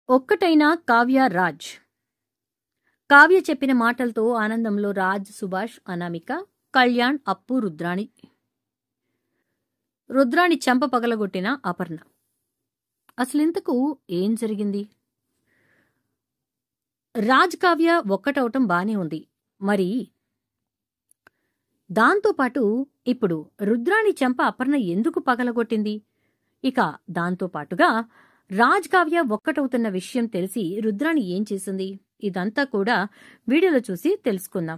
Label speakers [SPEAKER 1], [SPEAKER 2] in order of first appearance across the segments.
[SPEAKER 1] ఒక్కటైనా కావ్య రాజ్. కావ్య చెప్పిన మాటలతో ఆనందంలో రాజ్, సుభాష్, అనామిక, కళ్యాణ్, అప్పు, రుద్రాణి చెంప పగలగొట్టిన అపర్ణ. అసలింతకు ఏం జరిగింది? రాజ్ కావ్య ఒక్కటవటం బానే ఉంది. మరి దాంతోపాటు ఇప్పుడు రుద్రాణి చెంప అపర్ణ ఎందుకు పగలగొట్టింది? ఇక దాంతోపాటుగా రాజ్ కావ్య ఒక్కటవుతున్న విషయం తెలిసి రుద్రాణి ఏం చేసింది? ఇదంతా కూడా వీడియోలో చూసి తెలుసుకుందాం.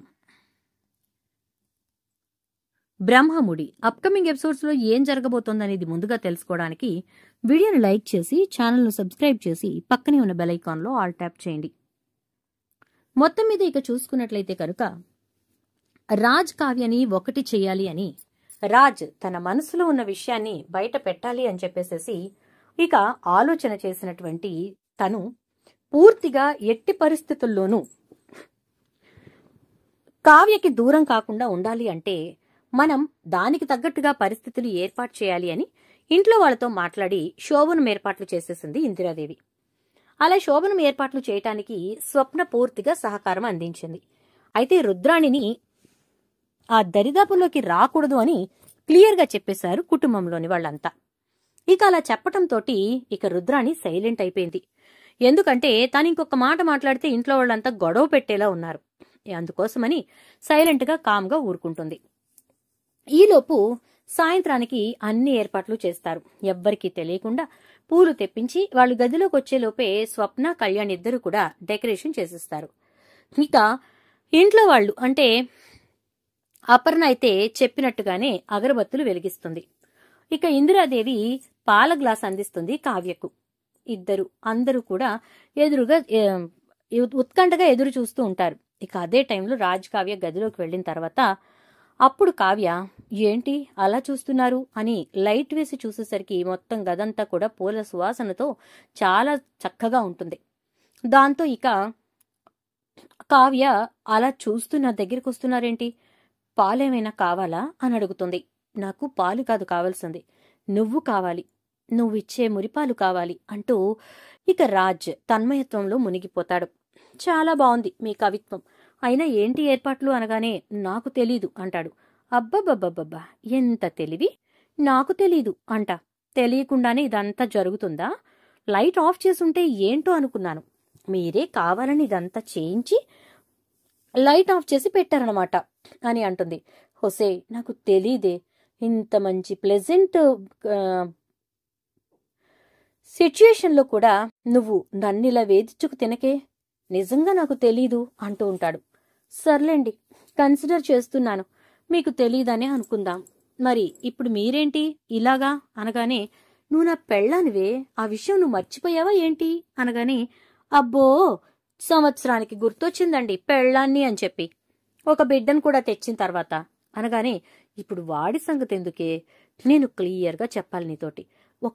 [SPEAKER 1] బ్రహ్మముడి అప్కమింగ్ ఎపిసోడ్స్లో ఏం జరగబోతోందనేది ముందుగా తెలుసుకోవడానికి వీడియోని లైక్ చేసి ఛానల్ను సబ్స్క్రైబ్ చేసి పక్కనే ఉన్న బెల్ ఐకాన్లో ఆల్ ట్యాప్ చేయండి. మొత్తం మీద ఇక చూసుకున్నట్లయితే కనుక రాజ్ కావ్యని ఒకటి చెయ్యాలి అని రాజ్ తన మనసులో ఉన్న విషయాన్ని బయట పెట్టాలి అని చెప్పేసేసి ఇక ఆలోచన చేసినటువంటి తను పూర్తిగా ఎట్టి పరిస్థితుల్లోనూ కావ్యకి దూరం కాకుండా ఉండాలి అంటే మనం దానికి తగ్గట్టుగా పరిస్థితులు ఏర్పాటు చేయాలి అని ఇంట్లో వాళ్ళతో మాట్లాడి శోభనం ఏర్పాట్లు చేసేసింది ఇందిరాదేవి. అలా శోభనం ఏర్పాట్లు చేయటానికి స్వప్న పూర్తిగా సహకారం అందించింది. అయితే రుద్రాణిని ఆ దరిదాపుల్లోకి రాకూడదు అని క్లియర్గా చెప్పేశారు కుటుంబంలోని వాళ్ళంతా. ఇక అలా చెప్పటంతో ఇక రుద్రాణి సైలెంట్ అయిపోయింది. ఎందుకంటే తను ఇంకొక మాట మాట్లాడితే ఇంట్లో వాళ్ళంతా గొడవ పెట్టేలా ఉన్నారు. అందుకోసమని సైలెంట్గా కామ్గా ఊరుకుంటుంది. ఈలోపు సాయంత్రానికి అన్ని ఏర్పాట్లు చేస్తారు. ఎవ్వరికీ తెలియకుండా పూలు తెప్పించి వాళ్ళు గదిలోకి వచ్చేలోపే స్వప్న, కళ్యాణ్ ఇద్దరు కూడా డెకరేషన్ చేసిస్తారు. ఇక ఇంట్లో వాళ్ళు అంటే అపర్ణ అయితే చెప్పినట్టుగానే అగరబత్తులు వెలిగిస్తుంది. ఇక ఇందిరాదేవి పాల గ్లాస్ అందిస్తుంది కావ్యకు. అందరూ కూడా ఎదురుగా ఉత్కంఠగా ఎదురు చూస్తూ ఉంటారు. ఇక అదే టైంలో రాజ్ కావ్య గదిలోకి వెళ్ళిన తర్వాత అప్పుడు కావ్య ఏంటి అలా చూస్తున్నారు అని లైట్ వేసి చూసేసరికి మొత్తం గదంతా కూడా పూల సువాసనతో చాలా చక్కగా ఉంటుంది. దాంతో ఇక కావ్య అలా చూస్తున్న దగ్గరికి వస్తున్నారేంటి, పాలేమైనా కావాలా అని అడుగుతుంది. నాకు పాలు కాదు కావాల్సింది, నువ్వు కావాలి, నువ్విచ్చే మురిపాలు కావాలి అంటూ ఇక రాజ్ తన్మయత్వంలో మునిగిపోతాడు. చాలా బాగుంది మీ కవిత్వం, అయినా ఏంటి ఏర్పాట్లు అనగానే నాకు తెలీదు అంటాడు. అబ్బబ్బబ్బబ్బబ్బా ఎంత తెలివి, నాకు తెలీదు అంట. తెలియకుండానే ఇదంతా జరుగుతుందా? లైట్ ఆఫ్ చేసుంటే ఏంటో అనుకున్నాను, మీరే కావాలని ఇదంతా చేయించి లైట్ ఆఫ్ చేసి పెట్టారనమాట అని అంటుంది. హొసే నాకు తెలీదే, ఇంత మంచి ప్లెజెంట్ సిచ్యుయేషన్లో కూడా నువ్వు నన్నిలా వేధించుకు తినకే, నిజంగా నాకు తెలీదు అంటూ ఉంటాడు. సర్లేండి కన్సిడర్ చేస్తున్నాను, మీకు తెలీదనే అనుకుందాం. మరి ఇప్పుడు మీరేంటి ఇలాగా అనగానే నువ్వు నా పెళ్ళానివే, ఆ విషయం నువ్వు మర్చిపోయావా ఏంటి అనగానే అబ్బో సంవత్సరానికి గుర్తొచ్చిందండి పెళ్ళాన్ని అని చెప్పి, ఒక బిడ్డను కూడా తెచ్చిన తర్వాత అనగానే ఇప్పుడు వాడి సంగతి ఎందుకే, నేను క్లియర్గా చెప్పాలి నీతోటి,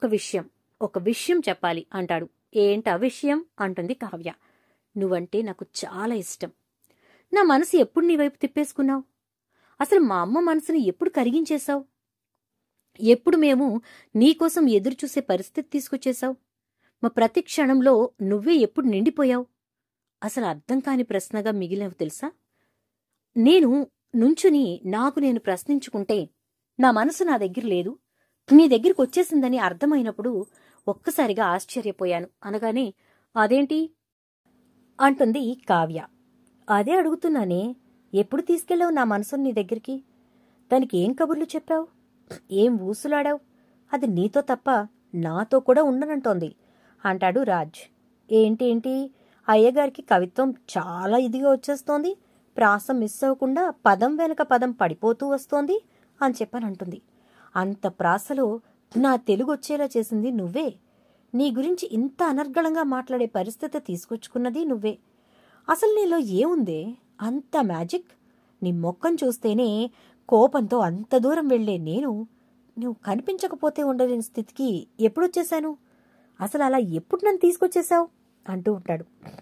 [SPEAKER 1] ఒక విషయం చెప్పాలి అంటాడు. ఏంటా విషయం అంటుంది కావ్య. నువ్వంటే నాకు చాలా ఇష్టం, నా మనసు ఎప్పుడు నీ వైపు తిప్పేసుకున్నావు, అసలు మా అమ్మ మనసుని ఎప్పుడు కరిగించేశావు, ఎప్పుడు మేము నీకోసం ఎదురుచూసే పరిస్థితి తీసుకొచ్చేశావు, మా ప్రతి క్షణంలో నువ్వే ఎప్పుడు నిండిపోయావు, అసలు అర్థం కాని ప్రశ్నగా మిగిలావు తెలుసా. నేను నుంచుని నాకు నేను ప్రశ్నించుకుంటే నా మనసు నా దగ్గర లేదు, నీ దగ్గరికి వచ్చేసిందని అర్థమైనప్పుడు ఒక్కసారిగా ఆశ్చర్యపోయాను అనగానే అదేంటి అంటుంది కావ్య. అదే అడుగుతున్నానే, ఎప్పుడు తీసుకెళ్ళావు నా మనసుని నీ దగ్గరికి, దానికి ఏం కబుర్లు చెప్పావు, ఏం ఊసులాడావు, అది నీతో తప్ప నాతో కూడా ఉండనంటోంది అంటాడు రాజ్. ఏంటి అయ్యగారికి కవిత్వం చాలా ఇదిగా వచ్చేస్తోంది, ప్రాసం మిస్ అవ్వకుండా పదం వెనక పదం పడిపోతూ వస్తోంది అని చెప్పనంటుంది. అంత ప్రాసలో నా తెలుగు వచ్చేలా చేసింది నువ్వే, నీ గురించి ఇంత అనర్గళంగా మాట్లాడే పరిస్థితి తీసుకొచ్చుకున్నది నువ్వే. అసలు నీలో ఏముందే అంత మ్యాజిక్, నీ మొక్కం చూస్తేనే కోపంతో అంత దూరం వెళ్లే నేను నువ్వు కనిపించకపోతే ఉండలేని స్థితికి ఎప్పుడొచ్చేశాను, అసలు అలా ఎప్పుడు నన్ను తీసుకొచ్చేశావు అంటూ ఉంటాడు.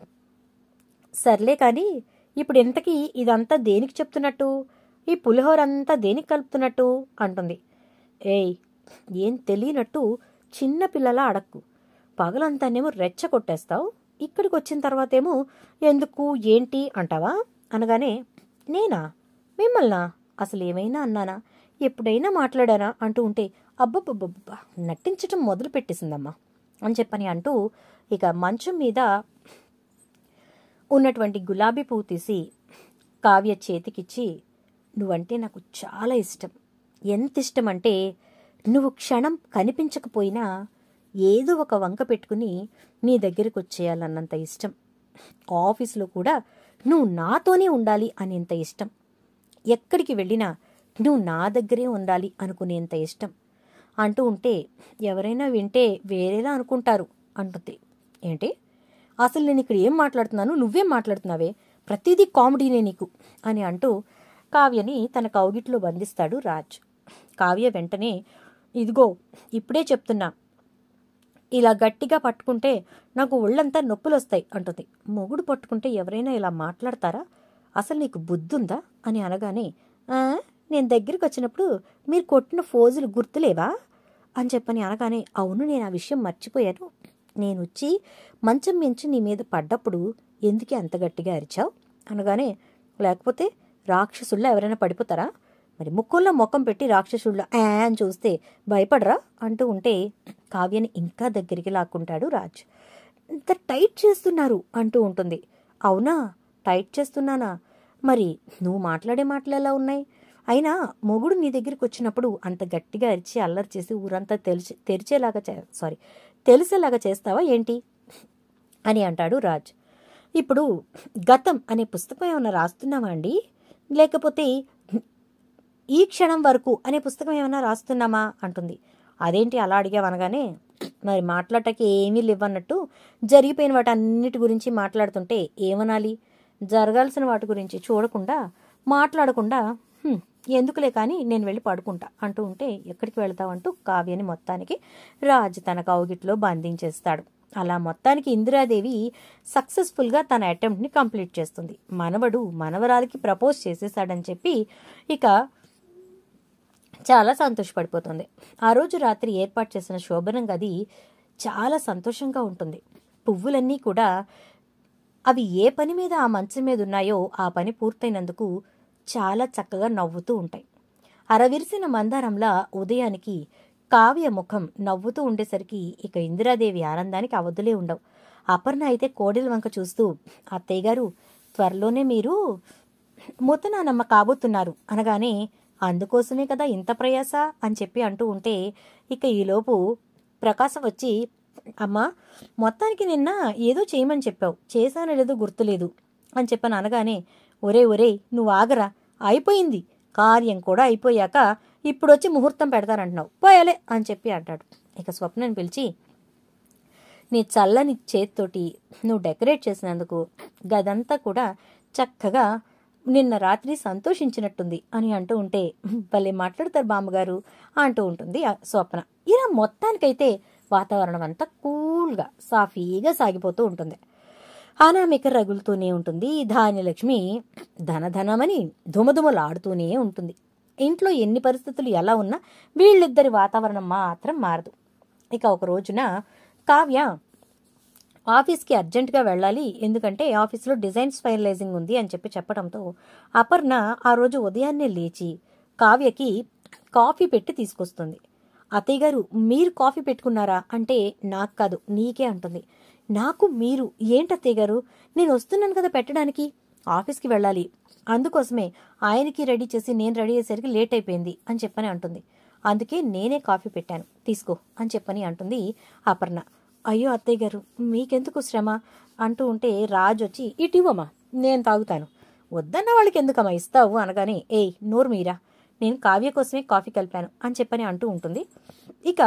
[SPEAKER 1] సర్లే కానీ ఇప్పుడు ఇంతకీ ఇదంతా దేనికి చెప్తున్నట్టు, ఈ పులిహోరంతా దేనికి కలుపుతున్నట్టు అంటుంది. ఏయ్ ఏం తెలియనట్టు చిన్నపిల్లలా అడక్కు, పగలంతానేమో రెచ్చ కొట్టేస్తావు,
[SPEAKER 2] ఇక్కడికి వచ్చిన తర్వాత ఏమో ఎందుకు ఏంటి అంటావా అనగానే, నేనా? మిమ్మల్నా? అసలు ఏమైనా అన్నానా? ఎప్పుడైనా మాట్లాడానా అంటూ ఉంటే, అబ్బబ్బబ్బబ్బా నటించటం మొదలు పెట్టేసిందమ్మా అని చెప్పని అంటూ ఇక మంచం మీద ఉన్నటువంటి గులాబీ పువ్వు తీసి కావ్య చేతికిచ్చి, నువ్వంటే నాకు చాలా ఇష్టం. ఎంత ఇష్టం అంటే నువ్వు క్షణం కనిపించకపోయినా ఏదో ఒక వంక పెట్టుకుని నీ దగ్గరికి వచ్చేయాలన్నంత ఇష్టం. ఆఫీసులో కూడా నువ్వు నాతోనే ఉండాలి అనేంత ఇష్టం. ఎక్కడికి వెళ్ళినా నువ్వు నా దగ్గరే ఉండాలి అనుకునేంత ఇష్టం అంటూ ఉంటే, ఎవరైనా వింటే వేరేలా అనుకుంటారు అంటుంది. ఏంటి? అసలు నేను ఇక్కడ ఏం మాట్లాడుతున్నాను, నువ్వేం మాట్లాడుతున్నావే, ప్రతిదీ కామెడీనే నీకు అని అంటూ కావ్యని తన కౌగిట్లో బంధిస్తాడు రాజ్. కావ్య వెంటనే, ఇదిగో ఇప్పుడే చెప్తున్నా, ఇలా గట్టిగా పట్టుకుంటే నాకు ఒళ్ళంతా నొప్పులు వస్తాయి అంటుంది. మొగుడు పట్టుకుంటే ఎవరైనా ఇలా మాట్లాడతారా? అసలు నీకు బుద్ధుందా అని అనగానే, నేను దగ్గరికి వచ్చినప్పుడు మీరు కొట్టిన ఫోజులు గుర్తులేవా అని చెప్పని అనగానే, అవును నేను ఆ విషయం మర్చిపోయాను. నేను వచ్చి మంచం మించి నీ మీద పడ్డప్పుడు ఎందుకే అంత గట్టిగా అరిచావు అనగానే, లేకపోతే రాక్షసుల్లో ఎవరైనా పడిపోతారా? మరి ముక్కుల్లో మొక్కం పెట్టి రాక్షసుల్లో అని చూస్తే భయపడరా అంటూ ఉంటే కావ్యని ఇంకా దగ్గరికి లాక్కుంటాడు రాజ్. ఇంత టైట్ చేస్తున్నారు అంటూ ఉంటుంది. అవునా, టైట్ చేస్తున్నానా? మరి నువ్వు మాట్లాడే మాటలు ఎలా ఉన్నాయి? అయినా మొగుడు నీ దగ్గరికి వచ్చినప్పుడు అంత గట్టిగా అరిచి అల్లరి చేసి ఊరంతా తెలిసేలాగా చేస్తావా ఏంటి అని అంటాడు రాజ్. ఇప్పుడు గతం అనే పుస్తకం ఏమైనా రాస్తున్నావా అండి, లేకపోతే ఈ క్షణం వరకు అనే పుస్తకం ఏమైనా రాస్తున్నామా అంటుంది. అదేంటి అలా అడిగావనగానే, మరి మాట్లాడటానికి ఏమీ లేవన్నట్టు జరిగిపోయిన వాటి అన్నిటి గురించి మాట్లాడుతుంటే ఏమనాలి? జరగాల్సిన వాటి గురించి చూడకుండా మాట్లాడకుండా ఎందుకులే కానీ నేను వెళ్ళి పడుకుంటా అంటూ ఉంటే, ఎక్కడికి వెళ్తావంటూ కావ్యని మొత్తానికి రాజ్ తన కౌగిట్లో బంధించేస్తాడు. అలా మొత్తానికి ఇందిరాదేవి సక్సెస్ఫుల్గా తన అటెంప్ట్ని కంప్లీట్ చేస్తుంది. మనవడు మనవరాలికి ప్రపోజ్ చేసేసాడని చెప్పి ఇక చాలా సంతోషపడిపోతుంది. ఆ రోజు రాత్రి ఏర్పాటు చేసిన శోభనం గది చాలా సంతోషంగా ఉంటుంది. పువ్వులన్నీ కూడా అవి ఏ పని మీద ఆ మంచం మీద ఉన్నాయో ఆ పని పూర్తయినందుకు చాలా చక్కగా నవ్వుతూ ఉంటాయి. అరవిరిసిన మందారంలా ఉదయానికి కావ్య ముఖం నవ్వుతూ ఉండేసరికి ఇక ఇందిరాదేవి ఆనందానికి అవధులే ఉండవు. అపర్ణ అయితే కోడెల వంక చూస్తూ, అత్తయ్య గారు త్వరలోనే మీరు ముత్తనానమ్మ కాబోతున్నారు అనగానే, అందుకోసమే కదా ఇంత ప్రయాస అని చెప్పి అంటూ ఉంటే ఇక ఈలోపు ప్రకాశం వచ్చి, అమ్మా మొత్తానికి నిన్న ఏదో చేయమని చెప్పావు, చేశానో లేదో గుర్తులేదు అని చెప్పని అనగానే, ఒరే నువ్వు ఆగరా, అయిపోయింది కార్యం కూడా అయిపోయాక ఇప్పుడొచ్చి ముహూర్తం పెడతానంటున్నావు, పోయాలే అని చెప్పి అంటాడు. ఇక స్వప్నని పిలిచి, నీ చల్లని చేతితోటి నువ్వు డెకరేట్ చేసినందుకు గదంతా కూడా చక్కగా నిన్న రాత్రి సంతోషించినట్టుంది అని అంటూ ఉంటే, భలే మాట్లాడతారు బామ్మగారు అంటూ ఉంటుంది స్వప్న. ఇలా మొత్తానికైతే వాతావరణం అంతా కూల్గా సాఫీగా సాగిపోతూ ఉంటుంది. అనామిక రగులుతూనే ఉంటుంది. ధాన్యలక్ష్మి ధనధనమని ధుమధుమలాడుతూనే ఉంటుంది. ఇంట్లో ఎన్ని పరిస్థితులు ఎలా ఉన్నా వీళ్ళిద్దరి వాతావరణం మాత్రం మారదు. ఇక ఒక రోజున కావ్య ఆఫీస్కి అర్జెంటుగా వెళ్ళాలి, ఎందుకంటే ఆఫీస్లో డిజైన్స్ ఫైనలైజింగ్ ఉంది అని చెప్పి చెప్పడంతో అపర్ణ ఆ రోజు ఉదయాన్నే లేచి కావ్యకి కాఫీ పెట్టి తీసుకొస్తుంది. అత్తయ్య గారు మీరు కాఫీ పెట్టుకున్నారా అంటే, నాకు కాదు నీకే అంటుంది. నాకు మీరు ఏంటత్తయ్య గారు, నేను వస్తున్నాను కదా పెట్టడానికి, ఆఫీస్కి వెళ్ళాలి, అందుకోసమే ఆయనకి రెడీ చేసి నేను రెడీ అయ్యేసరికి లేట్ అయిపోయింది అని చెప్పని అంటుంది. అందుకే నేనే కాఫీ పెట్టాను తీసుకో అని చెప్పని అంటుంది అపర్ణ. అయ్యో అత్తయ్య గారు మీకెందుకు శ్రమ అంటూ ఉంటే రాజు వచ్చి, ఇటు ఇవ్వమ్మా నేను తాగుతాను, వద్దన్న వాళ్ళకి ఎందుకమ్మా ఇస్తావు అనగానే, ఏయ్ నోరు మీరా, నేను కావ్య కోసమే కాఫీ కలిపాను అని చెప్పని అంటూ ఉంటుంది. ఇక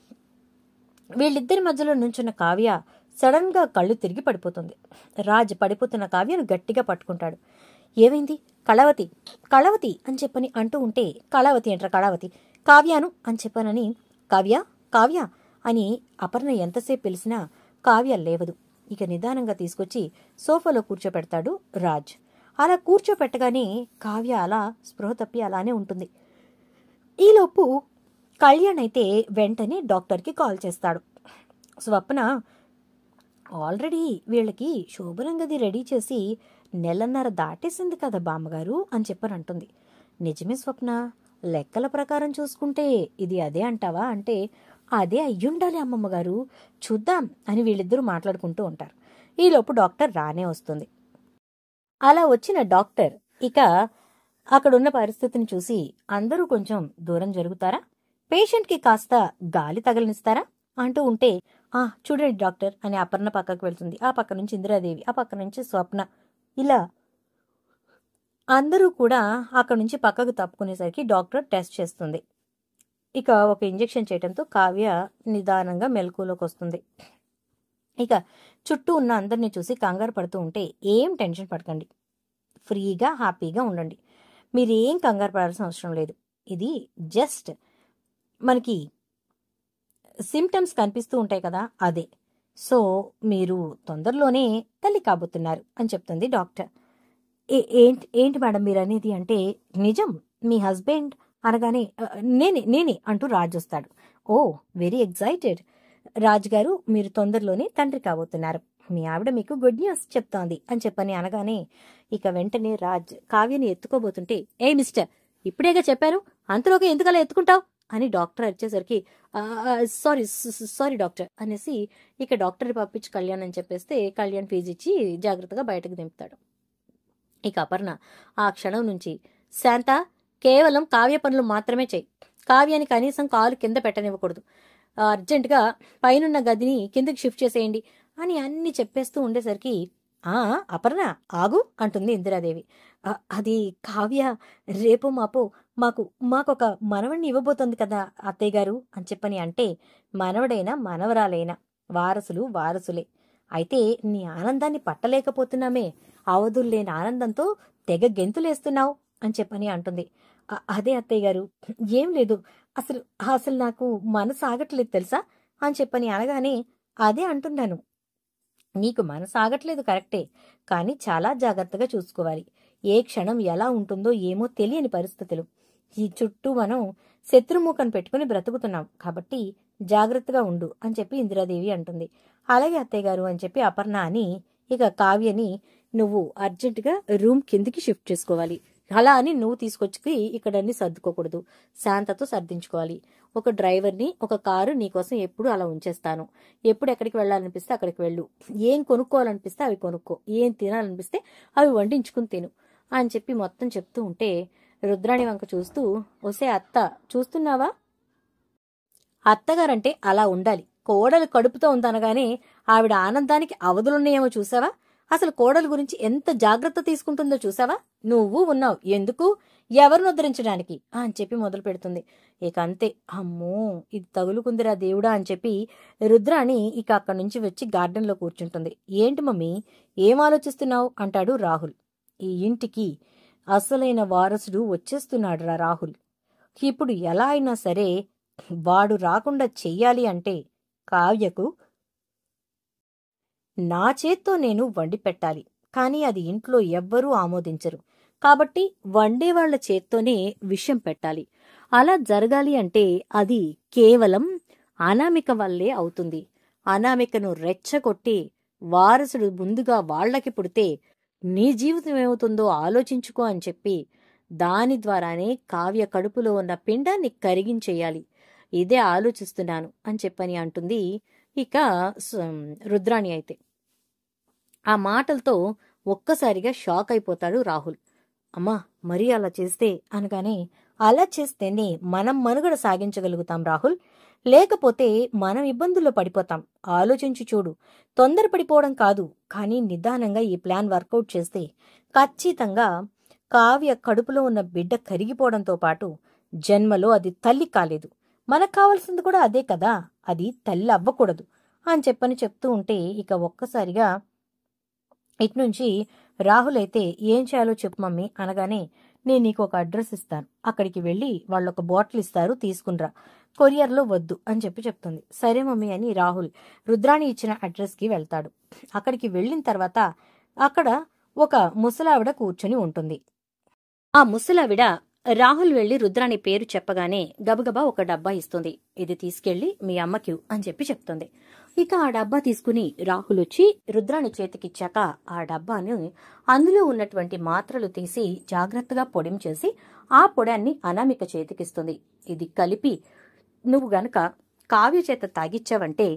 [SPEAKER 2] వీళ్ళిద్దరి మధ్యలో నుంచున్న కావ్య సడన్గా కళ్ళు తిరిగి పడిపోతుంది. రాజ్ పడిపోతున్న కావ్యను గట్టిగా పట్టుకుంటాడు. ఏమైంది? కళావతి కళావతి అని చెప్పని అంటూ ఉంటే, కళావతి ఏంట్రా కళావతి, కావ్యాను అని చెప్పనని కావ్య కావ్య అని అపర్ణ ఎంతసేపు పిలిచినా కావ్య లేవదు. ఇక నిదానంగా తీసుకొచ్చి సోఫాలో కూర్చోపెడతాడు రాజ్. అలా కూర్చోపెట్టగానే కావ్య అలా స్పృహ తప్పి అలానే ఉంటుంది. ఈలోపు కళ్యాణ్ అయితే వెంటనే డాక్టర్కి కాల్ చేస్తాడు. స్వప్న ఆల్రెడీ వీళ్ళకి శోభనం గది రెడీ చేసి నెలన్నర దాటేసింది కదా బామ్మగారు అని చెప్పని అంటుంది. నిజమే స్వప్న, లెక్కల ప్రకారం చూసుకుంటే ఇది అదే అంటావా అంటే, అదే అయ్యుండాలి అమ్మమ్మగారు, చూద్దాం అని వీళ్ళిద్దరూ మాట్లాడుకుంటూ ఉంటారు. ఈలోపు డాక్టర్ రానే వస్తుంది. అలా వచ్చిన డాక్టర్ ఇక అక్కడున్న పరిస్థితిని చూసి, అందరూ కొంచెం దూరం జరుగుతారా, పేషెంట్కి కాస్త గాలి తగలనిస్తారా అంటూ ఉంటే, చూడండి డాక్టర్ అని అపర్ణ పక్కకు వెళ్తుంది. ఆ పక్క నుంచి ఇందిరాదేవి, ఆ పక్క నుంచి స్వప్న, ఇలా అందరూ కూడా అక్కడి నుంచి పక్కకు తప్పుకునేసరికి డాక్టర్ టెస్ట్ చేస్తుంది. ఇక ఒక ఇంజెక్షన్ చేయడంతో కావ్య నిదానంగా మెలకువలోకి వస్తుంది. ఇక చుట్టూ ఉన్న అందరినీ చూసి కంగారు పడుతూ ఉంటే, ఏం టెన్షన్ పడకండి, ఫ్రీగా హ్యాపీగా ఉండండి, మీరేం కంగారు పడాల్సిన అవసరం లేదు, ఇది జస్ట్ మనకి సిమ్టమ్స్ కనిపిస్తూ ఉంటాయి కదా అదే, సో మీరు తొందరలోనే తల్లి కాబోతున్నారు అని చెప్తుంది డాక్టర్. ఏంటి మేడం మీరు అనేది అంటే, నిజం, మీ హస్బెండ్ అనగానే నేనే అంటూ రాజ్ వస్తాడు. ఓ వెరీ ఎక్సైటెడ్ రాజ్ గారు, మీరు తొందరలోనే తండ్రి కాబోతున్నారు, మీ ఆవిడ మీకు గుడ్ న్యూస్ చెప్తోంది అని చెప్పని అనగానే ఇక వెంటనే రాజ్ కావ్యని ఎత్తుకోబోతుంటే, ఏ మిస్టర్, ఇప్పుడేగా చెప్పారు, అంతలోకి ఎందుకలా ఎత్తుకుంటావు అని డాక్టర్ వచ్చేసరికి, సారీ డాక్టర్ అనేసి ఇక డాక్టర్ పంపించి కళ్యాణ్ అని చెప్పేస్తే కళ్యాణ్ ఫీజు ఇచ్చి జాగ్రత్తగా బయటకు దింపుతాడు. ఇక అపర్ణ ఆ క్షణం నుంచి, శాంత, కేవలం కావ్య పనులు మాత్రమే చేయి, కావ్యాన్ని కనీసం కాలు కింద పెట్టనివ్వకూడదు, అర్జెంటుగా పైనున్న గదిని కిందకి షిఫ్ట్ చేసేయండి అని అన్ని చెప్పేస్తూ ఉండేసరికి, అపర్ణ ఆగు అంటుంది ఇందిరాదేవి. అది కావ్య రేపు మాపో మాకొక మనవడిని ఇవ్వబోతోంది కదా అత్తయ్య గారు అని చెప్పని అంటే, మనవడైనా మనవరాలైనా వారసులే, అయితే నీ ఆనందాన్ని పట్టలేకపోతున్నామే, అవధుల్లేని ఆనందంతో తెగ గెంతులేస్తున్నావు అని చెప్పని అంటుంది. అదే అత్తయ్య గారు, ఏం లేదు, అసలు నాకు మనసు ఆగట్లేదు తెలుసా అని చెప్పని అనగానే, అదే అంటున్నాను, నీకు మనసు ఆగట్లేదు కరెక్టే, కానీ చాలా జాగ్రత్తగా చూసుకోవాలి, ఏ క్షణం ఎలా ఉంటుందో ఏమో తెలియని పరిస్థితులు, ఈ చుట్టూ మనం శత్రుముఖం పెట్టుకుని బ్రతుకుతున్నాం, కాబట్టి జాగ్రత్తగా ఉండు అని చెప్పి ఇందిరాదేవి అంటుంది. అలాగే అత్తయ్య గారు అని చెప్పి అపర్ణ అని ఇక కావ్యని, నువ్వు అర్జెంటుగా రూమ్ కిందికి షిఫ్ట్ చేసుకోవాలి, అలా అని నువ్వు తీసుకొచ్చి ఇక్కడన్నీ సర్దుకోకూడదు, శాంతతో సర్దించుకోవాలి, ఒక డ్రైవర్ని, ఒక కారు నీకోసం ఎప్పుడు అలా ఉంచేస్తాను, ఎప్పుడు ఎక్కడికి వెళ్ళాలనిపిస్తే అక్కడికి వెళ్ళు, ఏం కొనుక్కోవాలనిపిస్తే అవి కొనుక్కో, ఏం తినాలనిపిస్తే అవి వండించుకుని తిను అని చెప్పి మొత్తం చెప్తూ ఉంటే, రుద్రాణి వంక చూస్తూ, ఒసే అత్త చూస్తున్నావా, అత్తగారంటే అలా ఉండాలి, కోడలు కడుపుతో ఉందనగానే ఆవిడ ఆనందానికి అవధులున్నాయేమో చూసావా, అసలు కోడలు గురించి ఎంత జాగ్రత్త తీసుకుంటుందో చూసావా, నువ్వు ఉన్నావు ఎందుకు, ఎవరిని ఉద్ధరించడానికి అని చెప్పి మొదలు పెడుతుంది. ఇక అంతే, అమ్మో ఇది తగులుకుందిరా దేవుడా అని చెప్పి రుద్రాణి ఇక అక్కడి నుంచి వచ్చి గార్డెన్లో కూర్చుంటుంది. ఏంటి మమ్మీ, ఏం ఆలోచిస్తున్నావు అంటాడు రాహుల్. ఈ ఇంటికి అసలైన వారసుడు వచ్చేస్తున్నాడు రా రాహుల్, ఇప్పుడు ఎలా అయినా సరే వాడు రాకుండా చెయ్యాలి అంటే కావ్యకు నా చేత్తో నేను వండి పెట్టాలి, కానీ అది ఇంట్లో ఎవ్వరూ ఆమోదించరు, కాబట్టి వండేవాళ్ల చేత్తోనే విషయం పెట్టాలి, అలా జరగాలి అంటే అది కేవలం అనామిక వల్లే అవుతుంది, అనామికను రెచ్చగొట్టి వారసుడు ముందుగా వాళ్లకి పుడితే నీ జీవితం ఏమవుతుందో ఆలోచించుకో అని చెప్పి దాని ద్వారానే కావ్య కడుపులో ఉన్న పిండాన్ని కరిగించేయాలి, ఇదే ఆలోచిస్తున్నాను అని చెప్పని అంటుంది ఇక రుద్రాణి. అయితే ఆ మాటలతో ఒక్కసారిగా షాక్ అయిపోతాడు రాహుల్. అమ్మా మరీ అలా చేస్తే అనగానే, అలా చేస్తేనే మనం మనుగడ సాగించగలుగుతాం రాహుల్, లేకపోతే మనం ఇబ్బందుల్లో పడిపోతాం, ఆలోచించి చూడు, తొందరపడిపోవడం కాదు, కానీ నిదానంగా ఈ ప్లాన్ వర్కౌట్ చేస్తే ఖచ్చితంగా కావ్య కడుపులో ఉన్న బిడ్డ కరిగిపోవడంతో పాటు జన్మలో అది తల్లి కాలేదు, మనకు కావాల్సింది కూడా అదే కదా, అది తల్లి అవ్వకూడదు అని చెప్పని చెప్తూ ఉంటే ఇక ఒక్కసారిగా ఇట్నుంచి రాహుల్ అయితే, ఏం చేయాలో చెప్పు మమ్మీ అనగానే, నేను నీకు ఒక అడ్రస్ ఇస్తాను, అక్కడికి వెళ్ళి వాళ్ళు ఒక బాటిల్ ఇస్తారు తీసుకునిరా, కొరియర్లో వద్దు అని చెప్పి చెప్తుంది. సరే మమ్మీ అని రాహుల్ రుద్రాణి ఇచ్చిన అడ్రస్కి వెళ్తాడు. అక్కడికి వెళ్ళిన తర్వాత అక్కడ ఒక ముసలావిడ కూర్చొని ఉంటుంది. ఆ ముసలావిడ
[SPEAKER 1] రాహుల్ వెళ్లి రుద్రాణి పేరు చెప్పగానే గబగబా ఒక డబ్బా ఇస్తుంది. ఇది తీసుకెళ్లి మీ అమ్మకి అని చెప్పి చెప్తుంది. ఇక ఆ డబ్బా తీసుకుని రాహుల్ వచ్చి రుద్రాణి చేతికిచ్చాక ఆ డబ్బాని అందులో ఉన్నటువంటి మాత్రలు తీసి జాగ్రత్తగా పొడిం చేసి ఆ పొడాన్ని అనామిక చేతికిస్తుంది. ఇది కలిపి నువ్వు గనక కావ్య చేత తాగిచ్చావంటే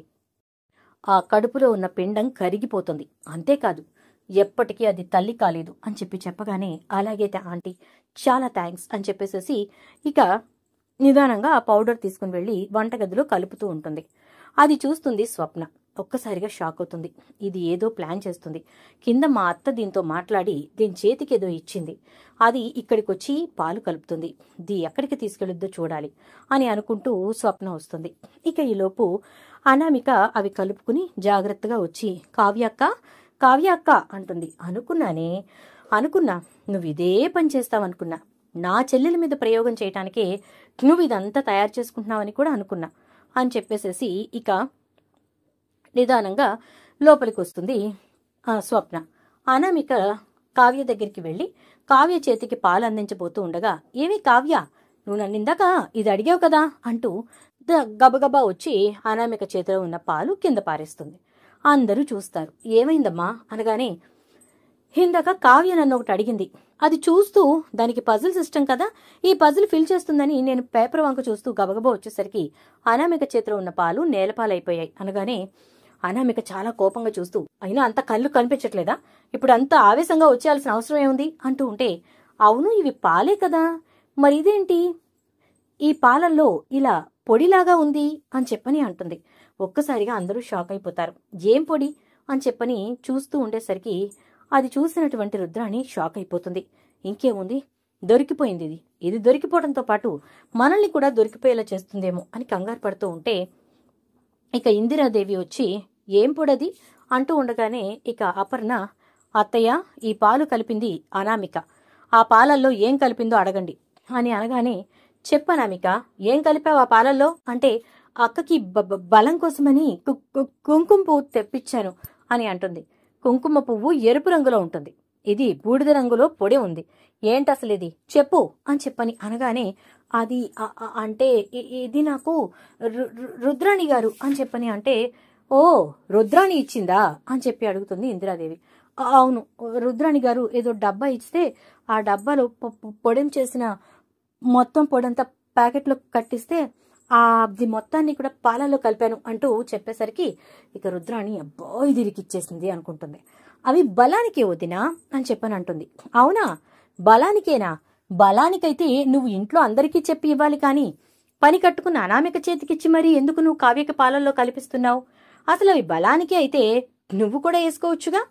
[SPEAKER 1] ఆ కడుపులో ఉన్న పిండం కరిగిపోతుంది, అంతేకాదు ఎప్పటికీ అది తల్లి కాలేదు అని చెప్పి చెప్పగానే అలాగైతే ఆంటీ చాలా థ్యాంక్స్ అని చెప్పేసేసి ఇక నిదానంగా ఆ పౌడర్ తీసుకుని వెళ్లి వంటగదిలో కలుపుతూ ఉంటుంది. అది చూస్తుంది స్వప్న. ఒక్కసారిగా షాక్ అవుతుంది. ఇది ఏదో ప్లాన్ చేస్తుంది. కింద మా అత్త దీంతో మాట్లాడి దీని చేతికి ఏదో ఇచ్చింది, అది ఇక్కడికొచ్చి పాలు కలుపుతుంది, దీ ఎక్కడికి తీసుకెళ్ళొద్దో చూడాలి అని అనుకుంటూ స్వప్న వస్తుంది. ఇక ఈలోపు అనామిక అవి కలుపుకుని జాగ్రత్తగా వచ్చి కావ్య అక్క అంటుంది. అనుకున్నా నువ్వు ఇదే పని చేస్తావనుకున్నా. నా చెల్లెల మీద ప్రయోగం చేయటానికే నువ్వు ఇదంతా తయారు చేసుకుంటున్నావని కూడా అనుకున్నా అని చెప్పేసేసి ఇక నిదానంగా లోపలికి వస్తుంది స్వప్న. అనామిక కావ్య దగ్గరికి వెళ్లి కావ్య చేతికి పాలు అందించబోతూ ఉండగా, ఏమి కావ్య, నువ్వు నన్నిందాక ఇది అడిగావు కదా అంటూ గబగబా వచ్చి అనామిక చేతిలో ఉన్న పాలు కింద పారేస్తుంది. అందరూ చూస్తారు. ఏమైందమ్మా అనగానే, ఇందాక కావ్య నన్ను ఒకటి అడిగింది, అది చూస్తూ దానికి పజిల్ సిస్టమ్ కదా, ఈ పజిల్ ఫిల్ చేస్తుందని నేను పేపర్ వంక చూస్తూ గబగబా వచ్చేసరికి అనామిక చేతిలో ఉన్న పాలు నేలపాలైపోయాయి అనగానే అనామిక చాలా కోపంగా చూస్తూ, అయినా అంత కళ్ళు కనిపించట్లేదా, ఇప్పుడు అంత ఆవేశంగా వచ్చేయాల్సిన అవసరం ఏముంది అంటూ ఉంటే, అవును ఇవి పాలే కదా, మరి ఇదేంటి ఈ పాలల్లో ఇలా పొడిలాగా ఉంది అని చెప్పని అంటుంది. ఒక్కసారిగా అందరూ షాక్ అయిపోతారు. ఏం పొడి అని చెప్పని చూస్తూ ఉండేసరికి అది చూసినటువంటి రుద్రాణి షాక్ అయిపోతుంది. ఇంకేముంది, దొరికిపోయింది, ఇది దొరికిపోవడంతో పాటు మనల్ని కూడా దొరికిపోయేలా చేస్తుందేమో అని కంగారు పడుతూ ఉంటే ఇక ఇందిరాదేవి వచ్చి ఏం పొడది అంటూ ఉండగానే ఇక అపర్ణ, అత్తయ్య ఈ పాలు కలిపింది అనామిక, ఆ పాలల్లో ఏం కలిపిందో అడగండి అని అనగానే, చెప్పనామిక ఏం కలిపావు ఆ పాలల్లో అంటే, అక్కకి బలం కోసమని కుంకుమ పువ్వు తెప్పించాను అని అంటుంది. కుంకుమ పువ్వు ఎరుపు రంగులో ఉంటుంది, ఇది బూడిద రంగులో పొడి ఉంది, ఏంటసలు ఇది చెప్పు అని చెప్పని అనగానే, అది అంటే ఇది నాకు రుద్రాణి గారు అని చెప్పని అంటే, ఓ రుద్రాణి ఇచ్చిందా అని చెప్పి అడుగుతుంది ఇందిరాదేవి. అవును, రుద్రాణి గారు ఏదో డబ్బా ఇస్తే ఆ డబ్బాలో పొడిం చేసిన మొత్తం పొడంతా ప్యాకెట్లో కట్టిస్తే అది మొత్తాన్ని కూడా పాలలో కలిపాను అంటూ చెప్పేసరికి ఇక రుద్రాణి అబ్బో ఇది ఇరికిచ్చేసింది అనుకుంటుంది. అవి బలానికే వదినా అని చెప్పని అంటుంది. అవునా, బలానికేనా? బలానికైతే నువ్వు ఇంట్లో అందరికీ చెప్పి ఇవ్వాలి, కానీ పని కట్టుకున్న అనామిక చేతికిచ్చి మరీ ఎందుకు నువ్వు కావ్యకి పాలల్లో కల్పిస్తున్నావు? అసలు అవి బలానికే అయితే నువ్వు కూడా వేసుకోవచ్చుగా.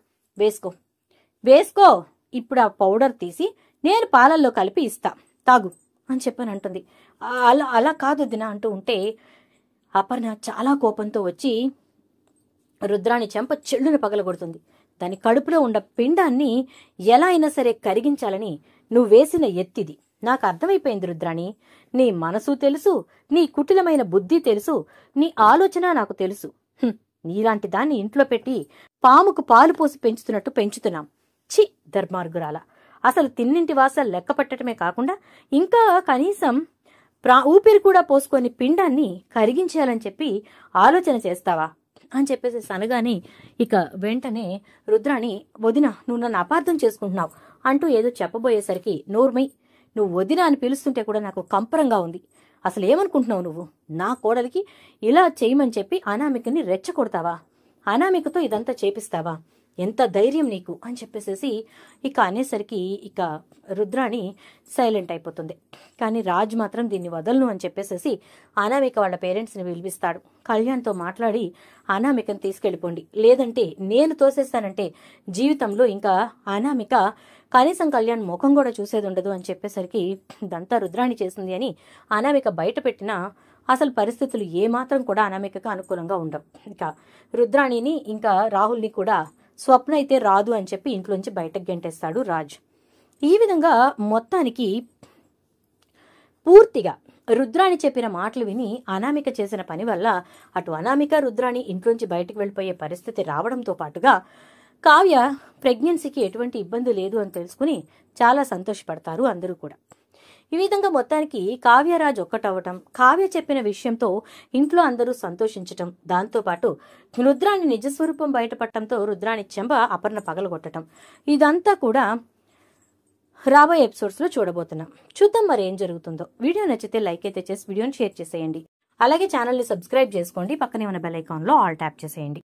[SPEAKER 1] వేసుకో, ఇప్పుడు ఆ పౌడర్ తీసి నేను పాలల్లో కలిపి ఇస్తా, తాగు అని చెప్పని అంటుంది. అలా కాదు వదినా అంటూ ఉంటే అపర్ణ చాలా కోపంతో వచ్చి రుద్రాణి చెంప చెల్లున పగలగొడుతుంది. దాని కడుపులో ఉన్న పిండాన్ని ఎలా అయినా సరే కరిగించాలని నువ్వు వేసిన ఎత్తిది నాకు అర్థమైపోయింది రుద్రాణి. నీ మనసు తెలుసు, నీ కుటిలమైన బుద్ధి తెలుసు, నీ ఆలోచన నాకు తెలుసు. నీలాంటి దాన్ని ఇంట్లో పెట్టి పాముకు పాలు పోసి పెంచుతున్నట్టు పెంచుతున్నాం. ఛీ ధర్మార్గురాల, అసలు తిన్నింటి వాసాలు లెక్క పెట్టడమే కాకుండా ఇంకా కనీసం ఊపిరి కూడా పోసుకొని పిండాన్ని కరిగించాలని చెప్పి ఆలోచన చేస్తావా అని చెప్పేసి అనగానే ఇక వెంటనే రుద్రాణి, వదిన నువ్వు నన్ను అపార్థం చేసుకుంటున్నావు అంటూ ఏదో చెప్పబోయేసరికి, నోర్మై, నువ్వు వదిన అని పిలుస్తుంటే కూడా నాకు కంపరంగా ఉంది. అసలు ఏమనుకుంటున్నావు నువ్వు? నా కోడలికి ఇలా చేయమని చెప్పి అనామికని రెచ్చగొడతావా? అనామికతో ఇదంతా చేపిస్తావా? ఎంత ధైర్యం నీకు అని చెప్పేసేసి ఇక అనేసరికి ఇక రుద్రాణి సైలెంట్ అయిపోతుంది. కానీ రాజ్ మాత్రం దీన్ని వదలను అని చెప్పేసేసి అనామిక వాళ్ళ పేరెంట్స్ని పిలిపిస్తాడు. కళ్యాణ్తో మాట్లాడి అనామికను తీసుకెళ్ళిపోండి, లేదంటే నేను తోసేస్తానంటే జీవితంలో ఇంకా అనామిక కనీసం కళ్యాణ్ ముఖం కూడా చూసేది ఉండదు అని చెప్పేసరికి ఇదంతా రుద్రాణి చేసింది అని అనామిక బయట పెట్టినా అసలు పరిస్థితులు ఏమాత్రం కూడా అనామికకు అనుకూలంగా ఉండవు. ఇక రుద్రాణిని ఇంకా రాహుల్ని కూడా స్వప్న అయితే రాదు అని చెప్పి ఇంట్లోంచి బయటకు గెంటేస్తాడు రాజ్. ఈ విధంగా మొత్తానికి పూర్తిగా రుద్రాణి చెప్పిన మాటలు విని అనామిక చేసిన పని వల్ల అటు అనామిక రుద్రాణి ఇంట్లోంచి బయటకు వెళ్ళిపోయే పరిస్థితి రావడంతో పాటుగా కావ్య ప్రెగ్నెన్సీకి ఎటువంటి ఇబ్బంది లేదు అని తెలుసుకుని చాలా సంతోషపడతారు అందరూ కూడా. ఈ విధంగా మొత్తానికి కావ్యరాజ్ ఒక్కటవ్వటం, కావ్య చెప్పిన విషయంతో ఇంట్లో అందరూ సంతోషించటం, దాంతోపాటు రుద్రాణి నిజస్వరూపం బయటపడటంతో రుద్రాణి చెంబ అపర్ణ పగలగొట్టడం, ఇదంతా కూడా రాబోయే ఎపిసోడ్స్లో చూడబోతున్నాం. చూద్దాం మరి ఏం జరుగుతుందో. వీడియో నచ్చితే లైక్ అయితే చేసి వీడియోని షేర్ చేసేయండి. అలాగే ఛానల్ని సబ్స్క్రైబ్ చేసుకోండి. పక్కనే ఉన్న బెల్ ఐకాన్లో ఆల్ ట్యాప్ చేసేయండి.